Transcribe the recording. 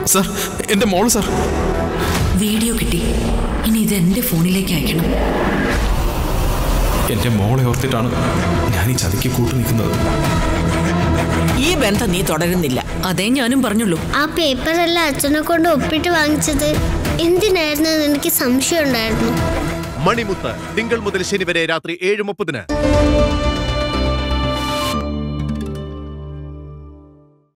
Sir, എന്റെ മോള് sir. Video കിട്ടി. ഇനി ഇത് എന്റെ ഫോണിലേക്ക് അയക്കണം. എന്റെ മോളെ ഓർത്തിട്ടാണ് ഞാൻ ഈ ചതിക്ക് കൂട്ടു നിൽക്കുന്നത്. ഈ ബന്ധം നീ തുടരുന്നില്ല. അതേ ഞാനും പറഞ്ഞുള്ളൂ. ആ പേപ്പറെല്ലാം അച്ഛനെ കൊണ്ട് ഒപ്പിട്ട് വാങ്ങിച്ചത് എന്തിനായിരുന്നു എനിക്ക് സംശയം ഉണ്ടായിരുന്നു. മണിമുത്ത് തിങ്കൾ മുതൽ ശനി വരെ രാത്രി 7:30.